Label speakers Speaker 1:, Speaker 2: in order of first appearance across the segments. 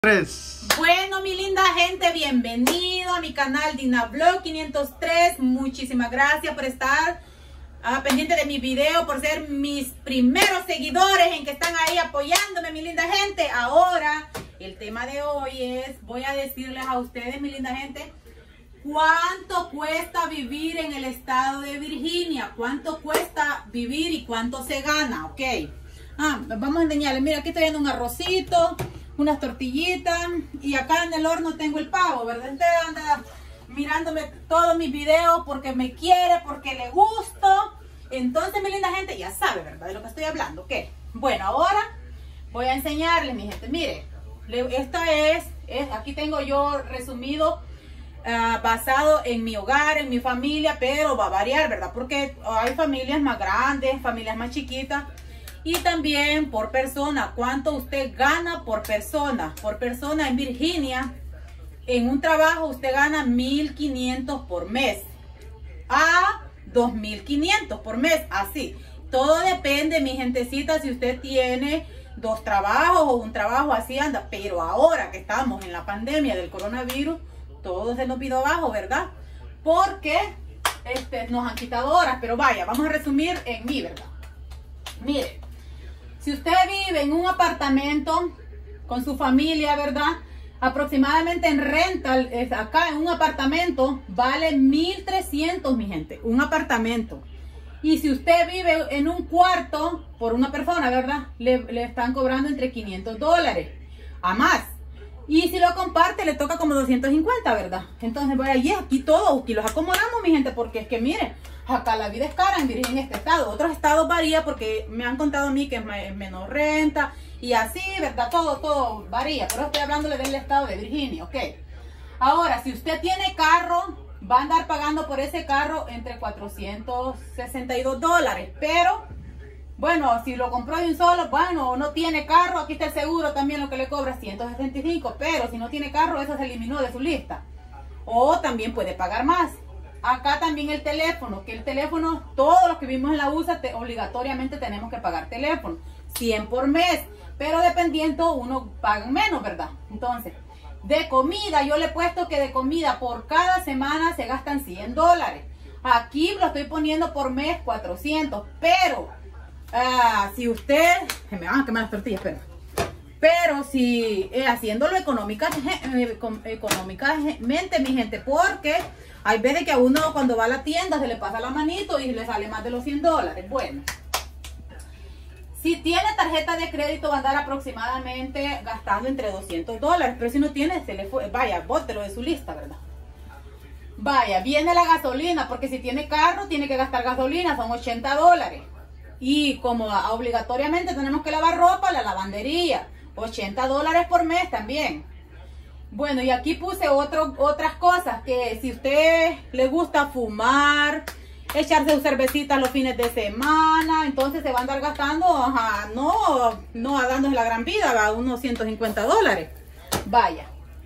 Speaker 1: 3.
Speaker 2: Bueno, mi linda gente, bienvenido a mi canal Dinablog 503. Muchísimas gracias por estar pendiente de mi video, por ser mis primeros seguidores en que están ahí apoyándome, mi linda gente. Ahora, el tema de hoy es, voy a decirles a ustedes, mi linda gente, cuánto cuesta vivir en el estado de Virginia, cuánto cuesta vivir y cuánto se gana, ¿ok? Vamos a enseñarles. Mira, aquí estoy viendo un arrocito, unas tortillitas, y acá en el horno tengo el pavo, ¿verdad? Usted anda mirándome todos mis videos porque me quiere, porque le gusto. Entonces, mi linda gente, ya sabe, ¿verdad? De lo que estoy hablando, ¿ok? Bueno, ahora voy a enseñarles, mi gente. Mire, esta es aquí tengo yo resumido, basado en mi hogar, en mi familia, pero va a variar, ¿verdad? Porque hay familias más grandes, familias más chiquitas. Y también por persona, cuánto usted gana por persona. Por persona en Virginia, en un trabajo usted gana 1.500 por mes a 2.500 por mes, así. Todo depende, mi gentecita, si usted tiene dos trabajos o un trabajo, así anda. Pero ahora que estamos en la pandemia del coronavirus, todo se nos vino abajo, ¿verdad? Porque nos han quitado horas. Pero vaya, vamos a resumir en mí, ¿verdad? Mire, si usted vive en un apartamento con su familia, ¿verdad? Aproximadamente en rental, acá en un apartamento, vale 1.300, mi gente, un apartamento. Y si usted vive en un cuarto por una persona, ¿verdad? Le están cobrando entre $500 a más. Y si lo comparte, le toca como 250, ¿verdad? Entonces, bueno, y aquí los acomodamos, mi gente, porque es que, miren, acá la vida es cara en Virginia, en este estado. Otros estados varía porque me han contado a mí que es menos renta y así, ¿verdad? Todo varía. Pero estoy hablándole del estado de Virginia, ¿ok? Ahora, si usted tiene carro, va a andar pagando por ese carro entre $462. Pero, bueno, si lo compró de un solo, bueno, no tiene carro, aquí está el seguro también, lo que le cobra 165. Pero si no tiene carro, eso se eliminó de su lista. O también puede pagar más. Acá también el teléfono, que el teléfono, todos los que vivimos en la USA, obligatoriamente tenemos que pagar teléfono, 100 por mes, pero dependiendo uno paga menos, ¿verdad? Entonces, de comida, yo le he puesto que de comida por cada semana se gastan $100. Aquí lo estoy poniendo por mes 400, pero si usted, me van a quemar las tortillas, pero si haciéndolo económicamente, mi gente, porque hay veces que a uno cuando va a la tienda se le pasa la manito y le sale más de los $100. Bueno, si tiene tarjeta de crédito va a andar aproximadamente gastando entre $200. Pero si no tiene, vaya, bótelo de su lista, ¿verdad? Vaya, viene la gasolina, porque si tiene carro tiene que gastar gasolina, son $80. Y como obligatoriamente tenemos que lavar ropa, la lavandería, $80 por mes también. Bueno, y aquí puse otras cosas, que si usted le gusta fumar, echarse sus cervecitas los fines de semana, entonces se va a andar gastando, no dándose la gran vida, va, unos $150. Vaya.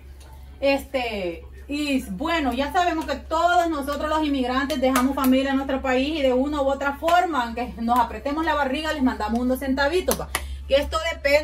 Speaker 2: Y bueno, ya sabemos que todos nosotros los inmigrantes dejamos familia en nuestro país y de una u otra forma, aunque nos apretemos la barriga, les mandamos unos centavitos, va. Que esto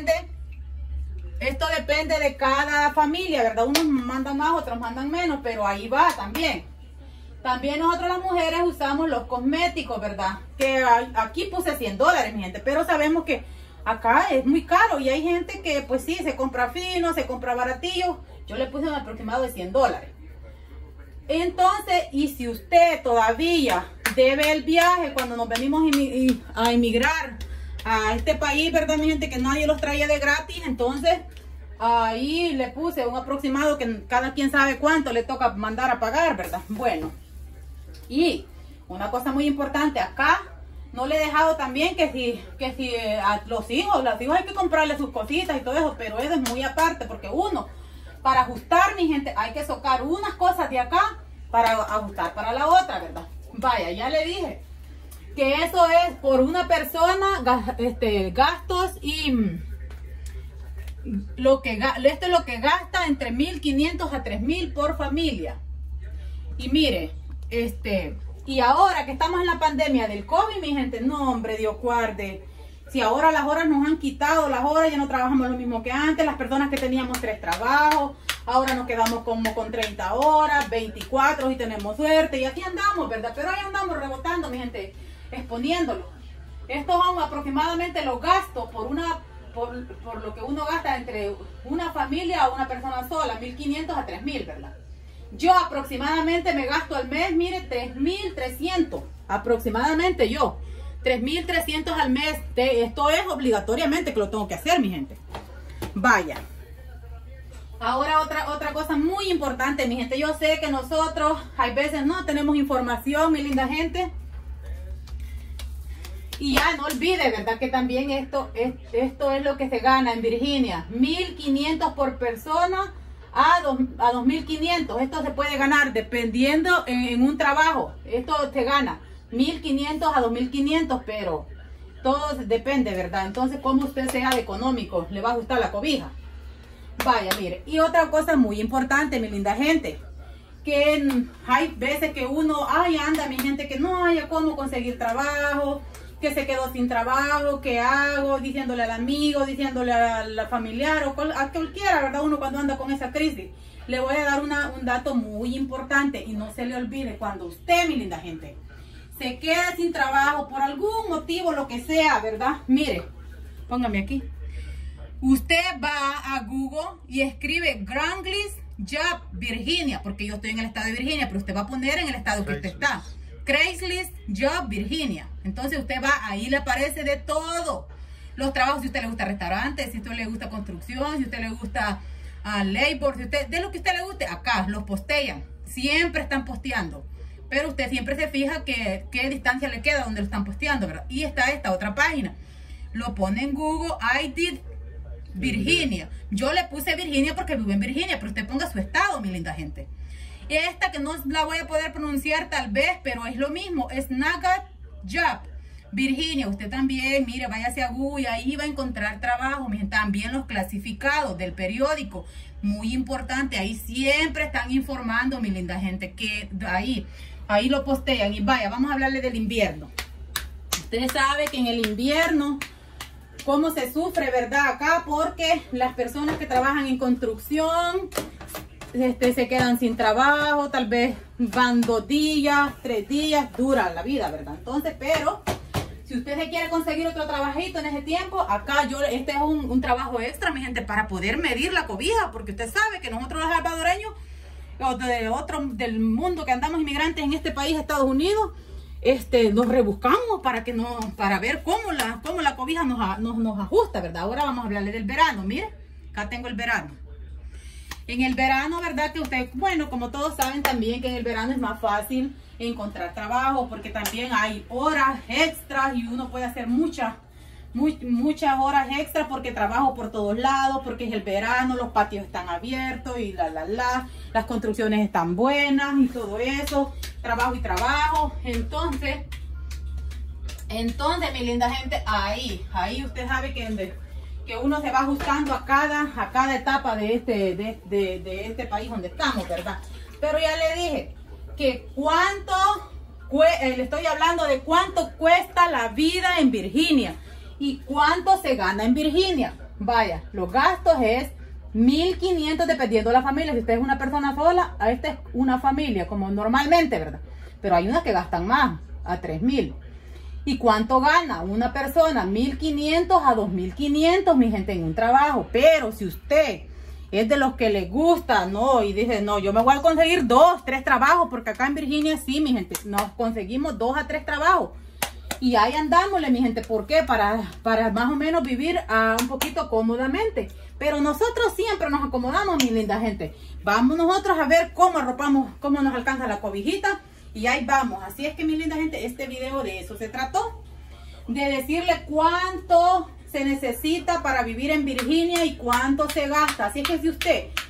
Speaker 2: depende de cada familia, ¿verdad? Unos mandan más, otros mandan menos, pero ahí va también. También nosotros las mujeres usamos los cosméticos, ¿verdad? Que aquí puse $100, mi gente, pero sabemos que acá es muy caro y hay gente que pues sí, se compra fino, se compra baratillo. Yo le puse un aproximado de $100. Entonces, y si usted todavía debe el viaje cuando nos venimos a inmigrar a este país, ¿verdad, mi gente? Que nadie los traía de gratis, entonces ahí le puse un aproximado que cada quien sabe cuánto le toca mandar a pagar, ¿verdad? Bueno, y una cosa muy importante, acá no le he dejado también que si a los hijos hay que comprarle sus cositas y todo eso, pero eso es muy aparte, porque uno, para ajustar, mi gente, hay que sacar unas cosas de acá para ajustar para la otra, ¿verdad? Vaya, ya le dije que eso es por una persona, gastos y esto es lo que gasta entre 1.500 a 3.000 por familia. Y mire, y ahora que estamos en la pandemia del COVID, mi gente, no, hombre, Dios guarde. Si ahora las horas nos han quitado, las horas ya no trabajamos lo mismo que antes, las personas que teníamos 3 trabajos, ahora nos quedamos como con 30 horas, 24 y tenemos suerte y aquí andamos, ¿verdad? Pero ahí andamos rebotando, mi gente, exponiéndolo. Estos son aproximadamente los gastos por lo que uno gasta entre una familia o una persona sola, 1.500 a 3.000, ¿verdad? Yo aproximadamente me gasto al mes, mire, 3.300, aproximadamente yo. 3.300 al mes. Esto es obligatoriamente que lo tengo que hacer, mi gente. Vaya. Ahora otra cosa muy importante, mi gente. Yo sé que nosotros hay veces no tenemos información, mi linda gente. Y ya no olvide, ¿verdad? Que también esto es lo que se gana en Virginia. 1.500 por persona a 2.500. Esto se puede ganar dependiendo en un trabajo. Esto se gana 1.500 a 2.500, pero todo depende, ¿verdad? Entonces, como usted sea de económico, le va a gustar la cobija. Vaya, mire. Y otra cosa muy importante, mi linda gente, que hay veces que uno, anda, mi gente, que no haya cómo conseguir trabajo, que se quedó sin trabajo, ¿qué hago? Diciéndole al amigo, diciéndole al familiar, o a cualquiera, ¿verdad? Uno cuando anda con esa crisis. Le voy a dar un dato muy importante y no se le olvide, cuando usted, mi linda gente, se queda sin trabajo por algún motivo, lo que sea, ¿verdad? Mire, póngame aquí. Usted va a Google y escribe Craigslist Job Virginia, porque yo estoy en el estado de Virginia, pero usted va a poner en el estado que usted está. Craigslist Job Virginia. Entonces usted va, ahí le aparece de todo. Los trabajos, si a usted le gusta restaurantes, si a usted le gusta construcción, si a usted le gusta labor, si usted, de lo que a usted le guste, acá los postean. Siempre están posteando. Pero usted siempre se fija qué distancia le queda donde lo están posteando, ¿verdad? Y está esta otra página. Lo pone en Google, I did Virginia. Yo le puse Virginia porque vivo en Virginia, pero usted ponga su estado, mi linda gente. Esta que no la voy a poder pronunciar tal vez, pero es lo mismo. Es Nugget Job Virginia. Usted también, mire, váyase a Google y ahí va a encontrar trabajo. Miren, también los clasificados del periódico. Muy importante, ahí siempre están informando, mi linda gente, que ahí lo postean. Y vaya, vamos a hablarle del invierno. Usted sabe que en el invierno, cómo se sufre, ¿verdad? Acá, porque las personas que trabajan en construcción se quedan sin trabajo, tal vez van 2 días, 3 días, dura la vida, ¿verdad? Entonces, pero si usted se quiere conseguir otro trabajito en ese tiempo, acá este es un trabajo extra, mi gente, para poder medir la cobija, porque usted sabe que nosotros los salvadoreños, del mundo que andamos inmigrantes en este país, Estados Unidos, nos rebuscamos para ver cómo la cobija nos ajusta, ¿verdad? Ahora vamos a hablarle del verano. Mire, acá tengo el verano. En el verano, ¿verdad? Que usted, bueno, como todos saben también que en el verano es más fácil encontrar trabajo, porque también hay horas extras y uno puede hacer muchas horas extras porque trabajo por todos lados, porque es el verano, los patios están abiertos y las construcciones están buenas y todo eso, trabajo y trabajo. Entonces, mi linda gente, ahí usted sabe que uno se va ajustando a cada etapa de este país donde estamos, ¿verdad? Pero ya le dije que le estoy hablando de cuánto cuesta la vida en Virginia y cuánto se gana en Virginia. Vaya, los gastos es 1.500 dependiendo de la familia. Si usted es una persona sola, esta es una familia como normalmente, ¿verdad? Pero hay unas que gastan más, a 3.000. ¿Y cuánto gana una persona? 1.500 a 2.500, mi gente, en un trabajo. Pero si usted es de los que le gusta, no, y dice, no, yo me voy a conseguir 2, 3 trabajos, porque acá en Virginia sí, mi gente, nos conseguimos 2 a 3 trabajos. Y ahí andámosle, mi gente. ¿Por qué? Para más o menos vivir un poquito cómodamente. Pero nosotros siempre nos acomodamos, mi linda gente. Vamos nosotros a ver cómo arropamos, cómo nos alcanza la cobijita. Y ahí vamos. Así es que, mi linda gente, este video de eso se trató. De decirle cuánto se necesita para vivir en Virginia y cuánto se gasta. Así es que si usted